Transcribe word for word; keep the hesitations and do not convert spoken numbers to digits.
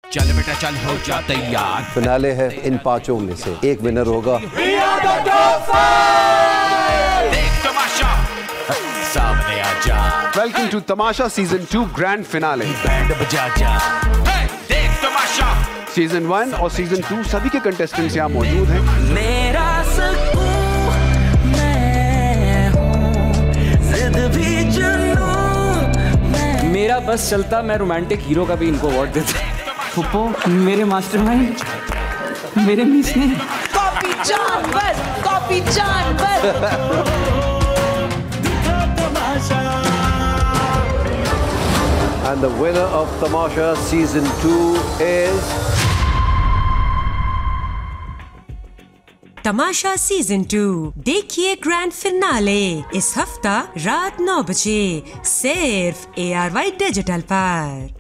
चल बेटा चल हो जा तैयार। फिनाले है, इन पांचों में से एक विनर होगा। देख तमाशा सामने आ जा। Welcome to Tamasha season two grand finale. Band बजा जा। देख तमाशा सीजन वन और सीजन टू सभी के कंटेस्टेंट्स यहाँ मौजूद हैं। मेरा सुकून मैं हूँ, जिद भी जुनून मैं। मेरा बस चलता, मैं रोमांटिक हीरो का भी इनको अवार्ड देता। फुप्पो मेरे मास्टरमाइंड, मेरे मिस ने कॉपी जानवर, कॉपी जानवर। And the winner of Tamasha season two is Tamasha season two. देखिए ग्रैंड फिनाले इस हफ्ता रात नौ बजे सिर्फ ए आर वाई डिजिटल पर।